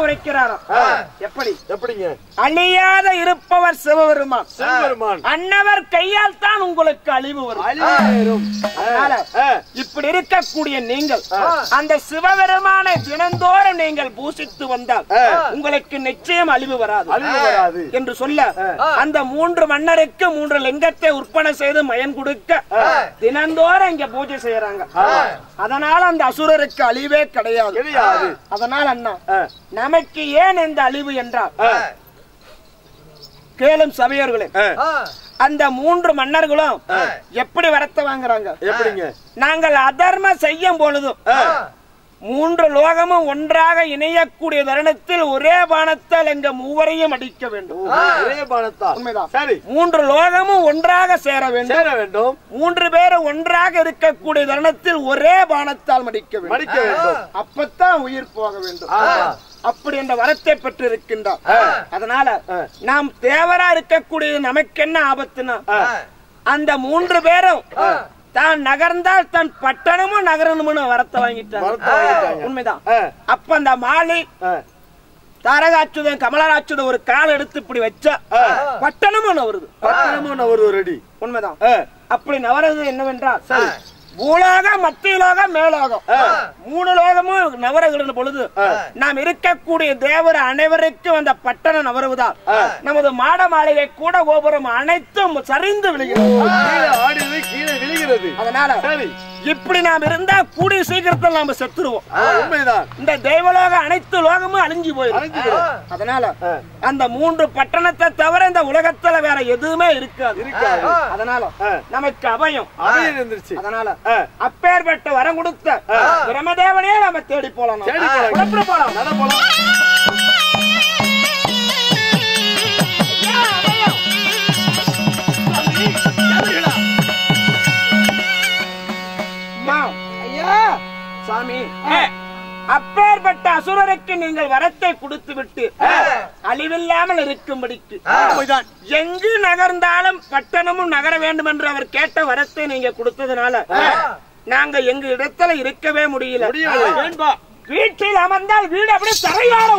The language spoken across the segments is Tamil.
உரைக்கிறாரோ எப்படி எப்படிங்க? அழியாத இருப்பவர் சிவபெருமான். சிவபெருமான் அன்னவர் கையால் தான் உங்களுக்கு அழிவு வரும். இப்படி இருக்கக்கூடிய நீங்கள் அந்த சிவபெருமானை தினந்தோறும் நீங்கள் பூசித்து வந்தால் உங்களுக்கு நிச்சயம் அழிவு வராது என்று சொல்ல அந்த 3 மன்னருக்கு 3 லிங்கத்தை உற்பனை செய்து மயன் கொடுக்க தினந்தோறும் இங்க பூஜை செய்யறாங்க. அதனால அந்த அசுரருக்கு அழிவே கிடையாது. அதனால அண்ணா நமக்கு ஏன் இந்த அழிவு என்றால் கேளும் சபையர்களே, அந்த 3 மன்னர்களும் எப்படி வரத்தை வாங்குறாங்க? எப்படிங்க? நாங்கள் அதர்மம் செய்யும் பொழுதும் 3 லோகமும் ஒன்றாக இணையக்கூடிய தருணத்தில் ஒரே பானத்தால் எங்க மூவரையும் அடிக்க வேண்டும். ஒரே பானத்தால். உண்மைதான். சரி. 3 லோகமும் ஒன்றாக சேர வேண்டும். 3 பேரும் ஒன்றாக இருக்கக்கூடிய தருணத்தில் ஒரே பானத்தால் மடிக்க வேண்டும். அப்பத்தான் உயிர் போக வேண்டும். அப்படி என்ற வரத்தை பெற்று இருக்கின்றார். அதனால நாம் தேவரா இருக்கக்கூடிய நமக்கு என்ன ஆபத்துனா அந்த 3 பேரும் தான் நகர்ந்தால் தன் பட்டணமும் நகரணும்னு வரத்தை வாங்கிட்டாங்க. உண்மைதான். அப்ப அந்த மாலை தாரகாச்சுதன் கமலராச்சுதன் ஒரு கால் எடுத்து இப்படி வச்சா பட்டணமும் நவருது. ரெடி. உண்மைதான். அப்படி நவறது என்னவென்றால் பூலோகம், மத்தியலோகம், மேலோகம் 3 லோகமும் நவரகிற பொழுது நாம் இருக்கக்கூடிய தேவர் அனைவருக்கும் அந்த பட்டணம் நவருவதால் நமது மாட மாளிகை கூட கோபுரம் அனைத்தும் சரிந்து விழுகிறது. அதனால இப்படி நாம் இருந்தா கூடிய சீக்கிரத்தில் நாம செத்துருவோம். இந்த தெய்வலோக அனைத்து லோகமும் அழிஞ்சு போயிடும். அதனால அந்த 3 பட்டணத்தை தவிர இந்த உலகத்துல வேற எதுவுமே இருக்காது. அதனால நமக்கு அபயம் இருந்துச்சு. அதனால அப்பேற்பட்ட வரம் கொடுத்த பிரம்மதேவனே நம்ம தேடி போலாம். சாமி, அப்பேற்பட்ட அசுரருக்கு நீங்கள் வரத்தை கொடுத்து விட்டு அழிவில்லாமல் இருக்கும்படிக்கு எங்கு நகர்ந்தாலும் பட்டணமும் நகர வேண்டும் என்று அவர் கேட்ட வரத்தை நீங்க கொடுத்ததுனால நாங்க எங்க இடத்துல இருக்கவே முடியல. வீட்டில் அமர்ந்தால் வீடு அப்படியே தரையாற.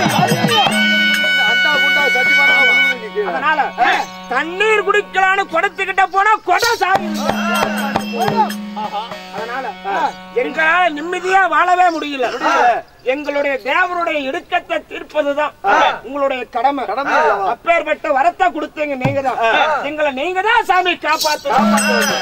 அதனால தண்ணீர் குடிக்கலான்னு கொடுத்துக்கிட்ட போனா கொடை சாமி. அதனால எங்களால நிம்மதியா வாழவே முடியல. எங்களுடைய தேவருடைய இடுக்கத்தை தீர்ப்பதுதான் உங்களுடைய கடமை. அப்பேற்பட்ட வரத்தை கொடுத்தீங்க நீங்க தான். எங்களை நீங்க தான் சாமி காப்பாற்றணும்.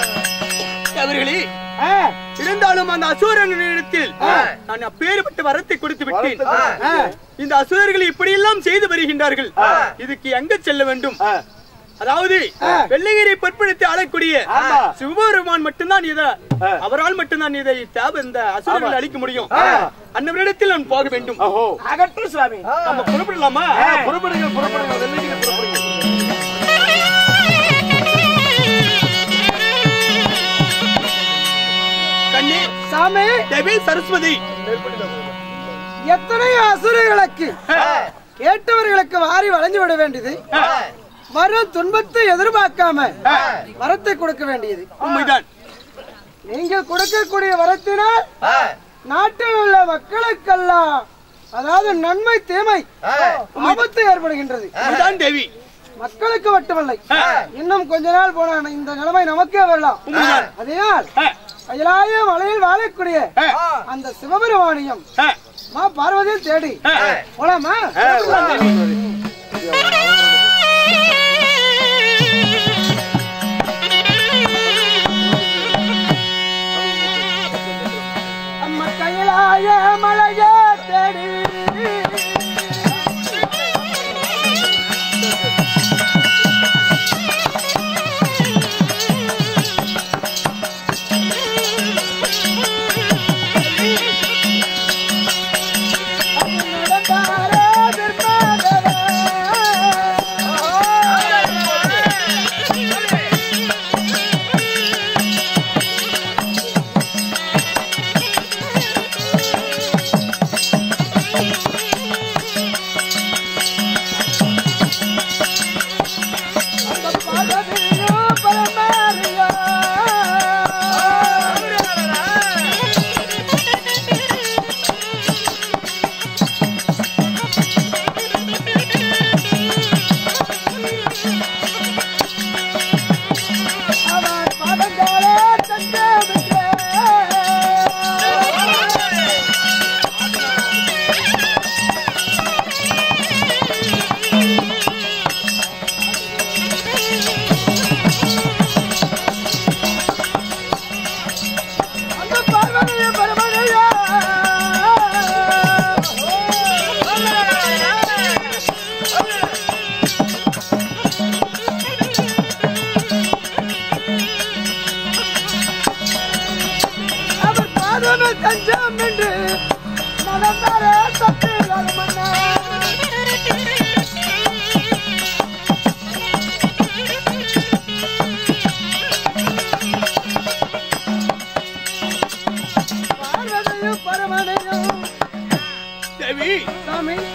இருந்தாலும் அந்த அசுரனிடத்தில் நான் அப்பேற்பட்ட வரத்தை கொடுத்து விட்டேன். இந்த அசுரர்கள் இப்படி எல்லாம் செய்து வருகின்றார்கள். இதுக்கு எங்க செல்ல வேண்டும்? அதாவது வெள்ளையரை பற்படுத்தி ஆளக்கூடிய சிவபெருமான் மட்டும்தான் இதை, அவரால் மட்டும்தான் இதை இந்த அசுரர்களை அழிக்க முடியும். அன்னவரிடத்தில் நான் போக வேண்டும். அகற்று சுவாமி. நம்ம புறப்படலாமா? புறப்படுங்க. வெள்ளையரை புறப்படுங்க. கண்ணே சாமி, தேவி சரஸ்வதி, எத்தனை அசுரர்களுக்கு கேட்டவர்களுக்கு வாரி வளைஞ்சு விட வேண்டியது, வரும் துன்பத்தை எதிர்பார்க்காம வரத்தை கொடுக்க வேண்டியது உண்மைதான். நீங்கள் கொடுக்கக்கூடிய வரத்தினால் நாட்டில் உள்ள மக்களுக்கெல்லாம் அதாவது நன்மை தீமை ஆபத்து ஏற்படுகின்றது. தேவி, மக்களுக்கு மட்டுமல்ல, இன்னும் கொஞ்ச நாள் போன இந்த நிலைமை நமக்கே வரலாம். அதனால் அயலாய மலையில் வாழக்கூடிய அந்த சிவபெருமானியம் மா பார்வதியை தேடி போலாமா? அம்மா கையிலாய மலையை தேடி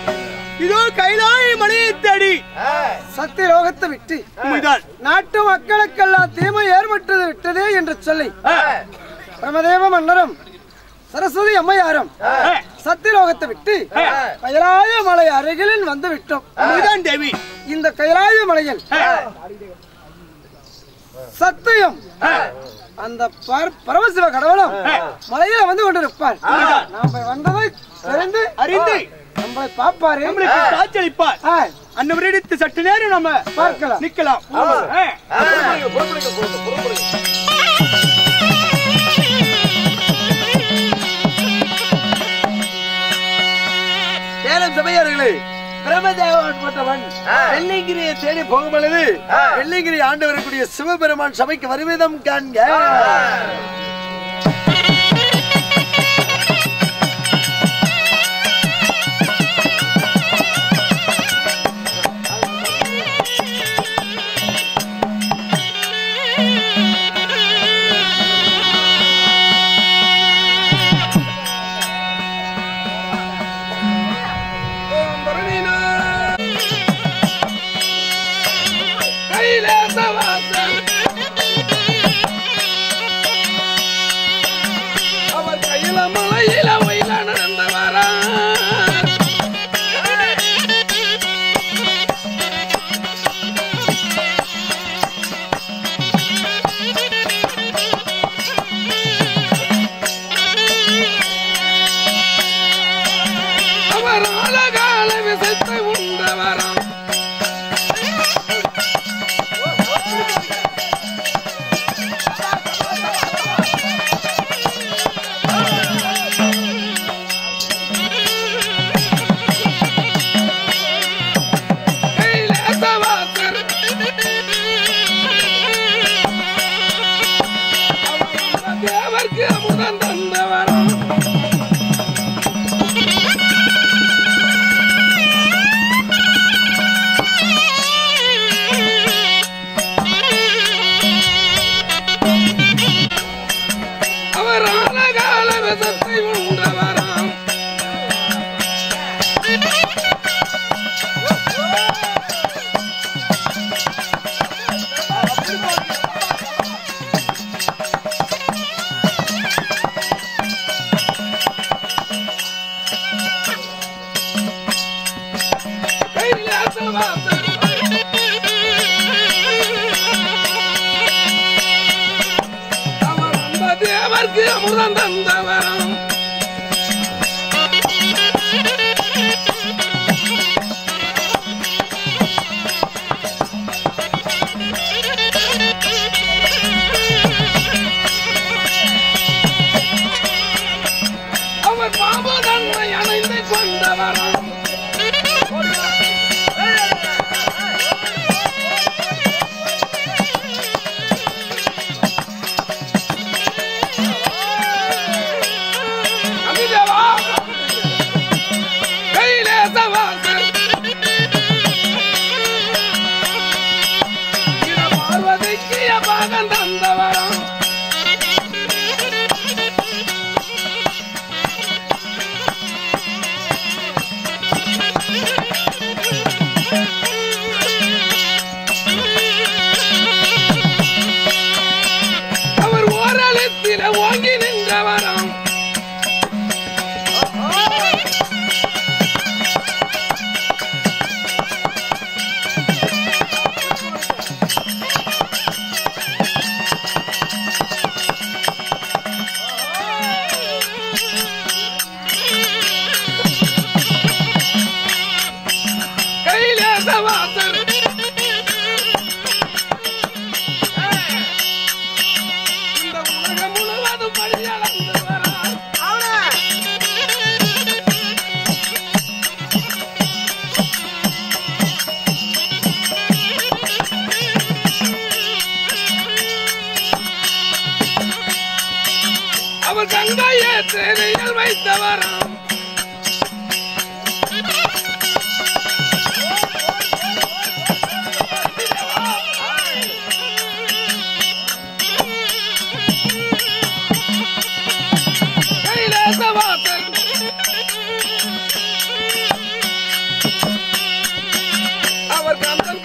இதோ கைலாய மலையை தேடி சத்திய லோகத்தை விட்டு உண்மைதான் நாட்டு மக்களுக்கெல்லாம் தீமை ஏற்பட்டது விட்டதே என்று சொல்லி பிரமதேவ மன்னரும் சரஸ்வதி அம்மையாரும் சத்தியலோகத்தை விட்டு கைலாய மலை அருகில் வந்து விட்டோம். உண்மைதான் தேவி. இந்த கைலாய மலையில் சத்தியம் அந்த பரமசிவ கடவுளும் மலையில வந்து கொண்டிருப்பார். நாம வந்ததை தெரிந்து அறிந்து நம்மளை பார்ப்பாரு, நம்மளுக்கு காட்சியளிப்பார். அன்னவரிடத்து சற்று நேரம் நம்ம பார்க்கலாம், நிக்கலாம். சேலம் சபையார்களே, பிரமதேவன் வெள்ளிங்கிரியை தேடி போகும் பொழுது வெள்ளிங்கிரி ஆண்டு வரக்கூடிய சிவபெருமான் சபைக்கு வருவிதம் காண்க.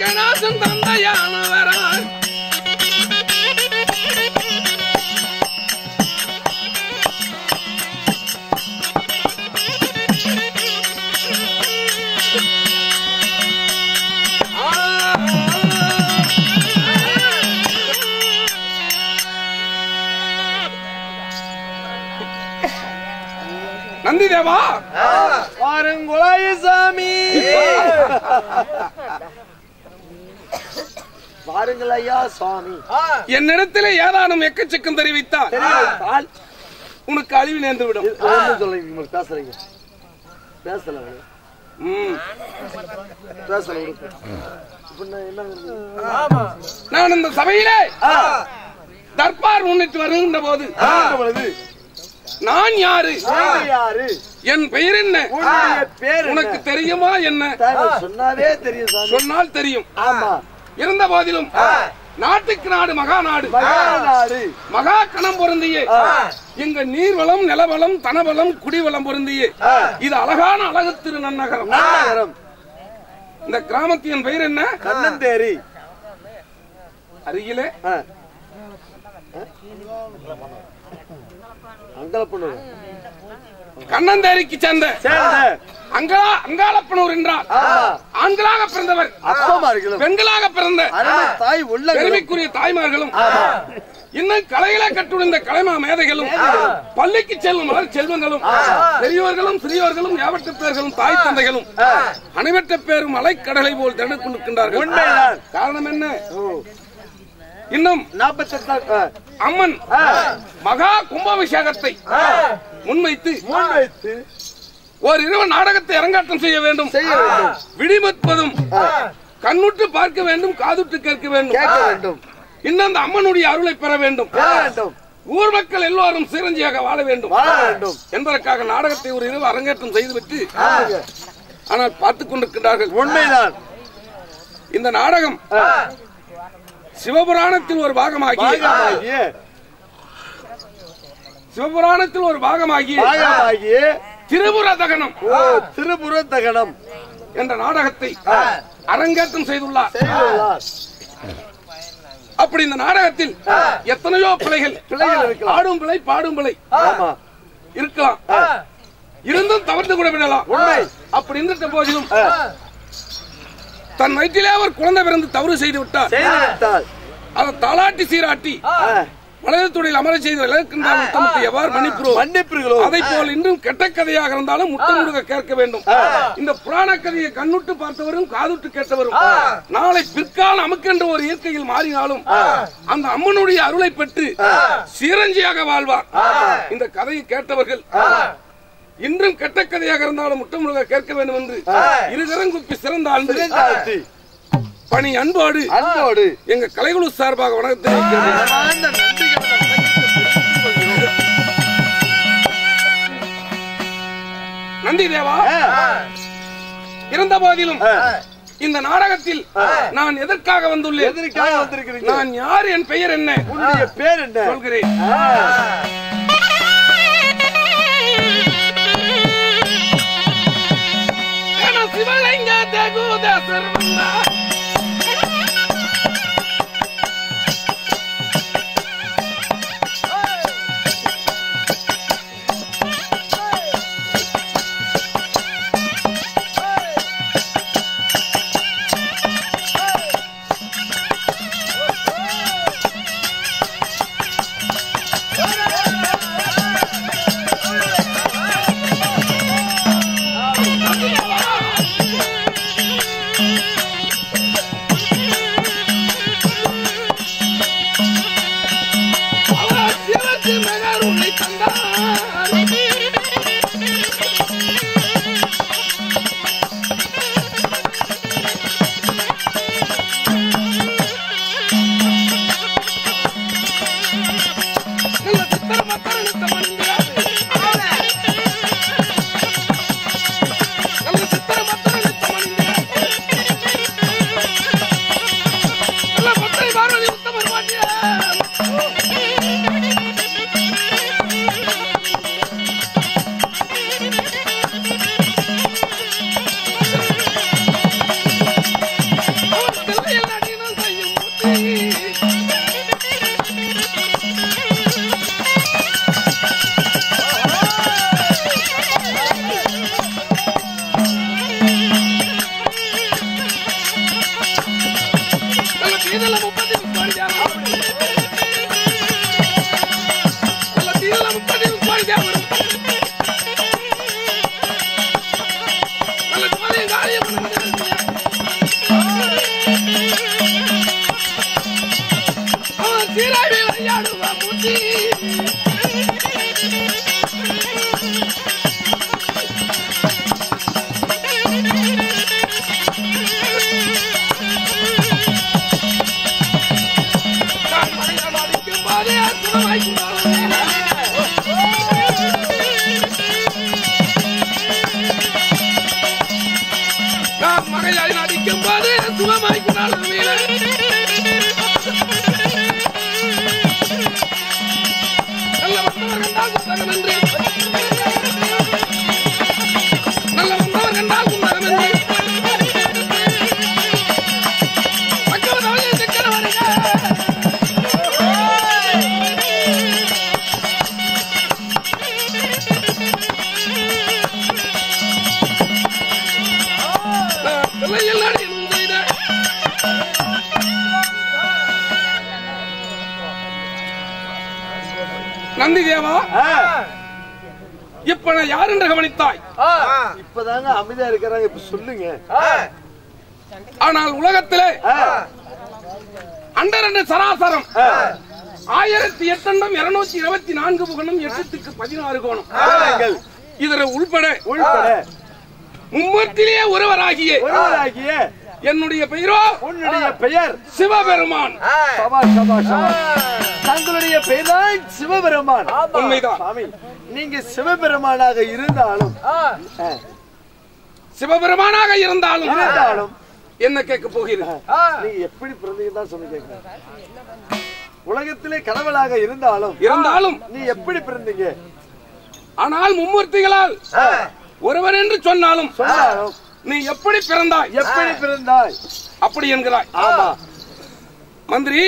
ஜெகநாதன் தந்தையானவரான் நந்தி தேவா பாருங்குளாய சாமி பாருங்கள் ஐயா சுவாமி என்னிடத்திலே ஏதானும் எக்கச்சக்கம் தெரிவித்தால் உனக்கு அழிவு நேர்ந்து விடும். சொல்றீங்க பேசுறீங்க பேசல பேசல நான் இந்த சபையிலே தர்பார் முன்னிட்டு வருகின்ற போது நான் யாரு என் பெயர் என்ன உனக்கு தெரியுமா என்ன சொன்னாலே தெரியும் சொன்னால் தெரியும். இருந்த போதிலும் நாட்டுக்கு நாடு மகாநாடு மகா கணம் பொருந்தியே எங்க நீர்வளம் நிலவளம் தனவளம் குடிவளம் பொருந்தியே இது அழகான அழகு திரு நன்னகரம். இந்த கிராமத்தின் பெயர் என்ன? கண்ணந்தேரி. அருகிலே கண்ணந்தேரிக்கு சேர்ந்த அங்காளப்பனூர் என்றார் ஆண்களாக பிறந்தவர் பெண்களாக பிறந்த பெருமைக்குரிய தாய்மார்களும் இன்னும் கலைகளை கற்றுள்ள கலைமா மேதைகளும் பள்ளிக்கு செல்லும் மலர் செல்வங்களும் பெரியவர்களும் சிறியவர்களும் ஏவட்ட பேர்களும் தாய் தந்தைகளும் அனைவற்ற பேரும் அலைக்கடலை போல் தடுத்து கொண்டிருக்கின்றார்கள். காரணம் என்ன? இன்னும் 48 அம்மன் மகா கும்பாபிஷேகத்தை முன்வைத்து ஒரு இரவு நாடகத்தை அரங்காட்டம் செய்ய வேண்டும். விடிமற்பதும் கண்ணுட்டு பார்க்க வேண்டும், காதுட்டு கேட்க வேண்டும். இன்னும் அந்த அம்மனுடைய அருளை பெற வேண்டும். ஊர் மக்கள் எல்லோரும் சிரஞ்சியாக வாழ வேண்டும் என்பதற்காக நாடகத்தை ஒரு இரவு அரங்கேற்றம் செய்துவிட்டு ஆனால் பார்த்துக் கொண்டிருக்கின்றார்கள். உண்மைதான். இந்த நாடகம் சிவபுராணத்தில் ஒரு பாகமாகிய திரிபுர தகனம் என்ற நாடகத்தை அரங்கேற்றம் செய்துள்ளார். அப்படி இந்த நாடகத்தில் எத்தனையோ பிள்ளைகள் ஆடும் பிள்ளை பாடும் பிள்ளை இருக்கலாம், இருந்தும் தவிர்த்து கூட விடலாம். அப்படி இருந்த போதிலும் தன் வயிற்றிலே ஒரு குழந்தை பிறந்து தவறு செய்து விட்டார். அதை தாளாட்டி சீராட்டி வலதுத்துறையில் அமர செய்து எவ்வாறு மன்னிப்புகளோ அதை போல் இன்றும் கெட்ட கதையாக இருந்தாலும் முட்டமுடுக கேட்க வேண்டும். இந்த புராண கதையை கண்ணுட்டு பார்த்தவரும் காதுட்டு கேட்டவரும் நாளை பிற்காலம் நமக்கென்ற ஒரு இயற்கையில் மாறினாலும் அந்த அம்மனுடைய அருளை பெற்று சீரஞ்சியாக வாழ்வார். இந்த கதையை கேட்டவர்கள் இன்றும் கெட்ட கதையாக இருந்தாலும் முட்டமுடுக கேட்க வேண்டும் என்று இருகரங்குப்பி சிறந்தாழ்ந்து பணி அன்போடு எங்க கலைக்குழு சார்பாக வணக்கத்தை நந்தி தேவா. இருந்த போதிலும் இந்த நாடகத்தில் நான் எதற்காக வந்துள்ளேன், நான் யார், என் பெயர் என்ன, பேர் என்ன சொல்கிறேன். சிவலிங்க தேகுத சர்வந்தா நான் மகையாய் நடிக்கும் போது சுகமாய் கொண்டாடும் வீர நல்ல வந்தவர் கண்டால் புத்தகம் என்று நல்ல வந்தவர் கண்டால் புத்தகம் என்று நந்தி தேவா, இப்ப நான் யார் என்று கவனித்தாய்? இப்பதாங்க அமைதியா இருக்கிறாங்க, இப்ப சொல்லுங்க. ஆனால் உலகத்திலே அண்டரண்டு சராசரம் 1824 புகணும் 816 கோணம் இதர உள்பட மும்மூர்த்தியிலே ஒருவராகிய என்னுடைய பெயரோ உன்னுடைய பெயர் சிவபெருமான். தங்களுடைய பெயர்தான் சிவபெருமான். உண்மைதான் சாமி, நீங்க சிவபெருமானாக இருந்தாலும் என்ன கேட்க போகிறது? நீங்க எப்படி பிறந்தீங்க தான் சொல்லி கேட்கிறேன். உலகத்திலே கடவுளாக இருந்தாலும் நீ எப்படி பிறந்தீங்க? ஆனால் மும்மூர்த்திகளால் ஒருவர் என்று சொன்னாலும் நீ எப்படி பிறந்தாய்? எப்படி பிறந்தாய் அப்படி என்கிறாய். ஆமா மந்திரி,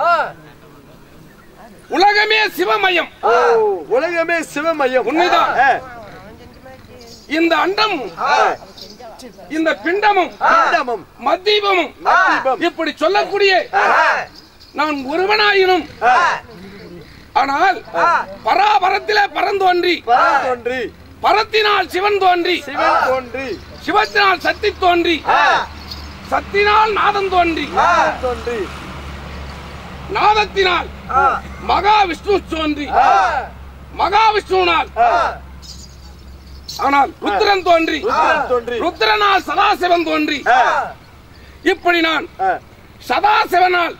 உலகமே சிவமயம். உலகமே சிவமயம். உண்மைதான். இந்த அண்டம், இந்த பிண்டமும் மத்தீபமும் இப்படி சொல்லக்கூடிய நான் ஒருவனாயினும், ஆனால் பராபரத்திலே பரந்தோன்றி பரத்தினால் சிவன் தோன்றி சிவத்தினால் சக்தி தோன்றி சத்தினால் நாதம் தோன்றி நாதத்தினால் மகாவிஷ்ணு தோன்றி மகாவிஷ்ணுனால் ஆனால் ருத்ரன் தோன்றி ருத்ரனால் சதாசிவன் தோன்றி இப்படி நான் சதாசிவனால்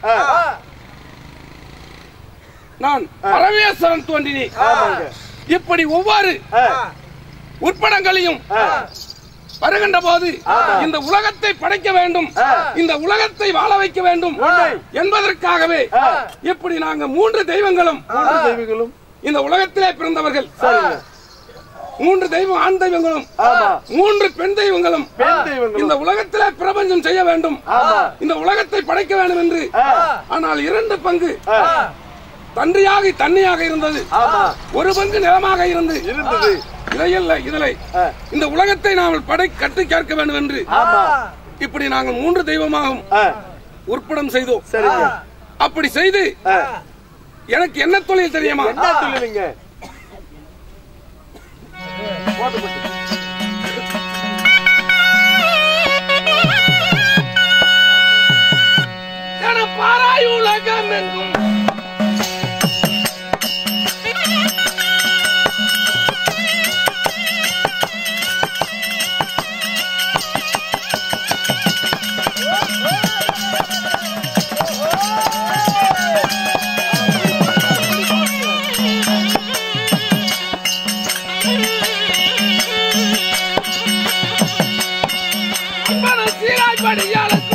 நான் பரமேஸ்வரன் தோன்றினேன். இப்படி ஒவ்வொரு உட்படங்களையும் வருகின்ற போது இந்த உலகத்தை படைக்க வேண்டும், இந்த உலகத்தை வாழ வைக்க வேண்டும் என்பதற்காகவே இப்படி நாங்க 3 தெய்வங்களும் இந்த உலகத்திலே பிறந்தவர்கள். 3 தெய்வம் ஆண் தெய்வங்களும் 3 பெண் தெய்வங்களும் இந்த உலகத்திலே பிரபஞ்சம் செய்ய வேண்டும், இந்த உலகத்தை படைக்க வேண்டும் என்று. ஆனால் 2 பங்கு தன்றியாக தண்ணியாக இருந்தது, 1 பங்கு நிலமாக இருந்தது. இதில் இந்த உலகத்தை நாம் கட்டி கேட்க வேண்டும் என்று இப்படி நாங்கள் 3 தெய்வமாகவும் உற்படம் செய்தோம். அப்படி செய்து எனக்கு என்ன தொழில் தெரியுமா? என்ன தொழிலுங்க? பாராய் உலகம் எங்கும் சீராய் படியாள